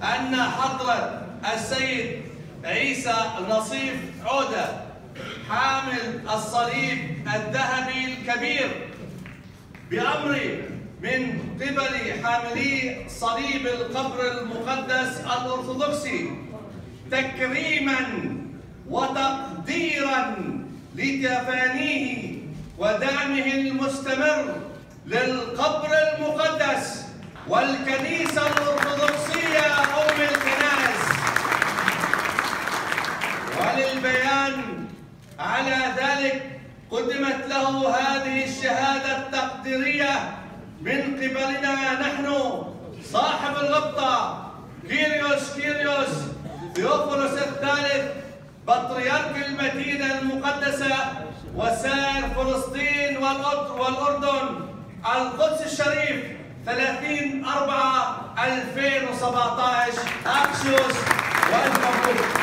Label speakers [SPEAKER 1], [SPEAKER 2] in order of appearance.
[SPEAKER 1] أن حضرة السيد عيسى نصيف عودة حامل الصليب الذهبي الكبير بأمر من قبل حاملي صليب القبر المقدس الأرثوذكسي تكريما وتقديرا لتفانيه ودعمه المستمر للقبر المقدس والكنيسة الأرثوذكسية أم الكنائس. وللبيان على ذلك قدمت له هذه الشهادة التقديرية من قبلنا نحن صاحب الغبطة كيريوس ثيوفيلوس الثالث بطريرك المدينة المقدسة وسائر فلسطين والأردن القدس الشريف 30/4/2017 أكسيوس والمبروك.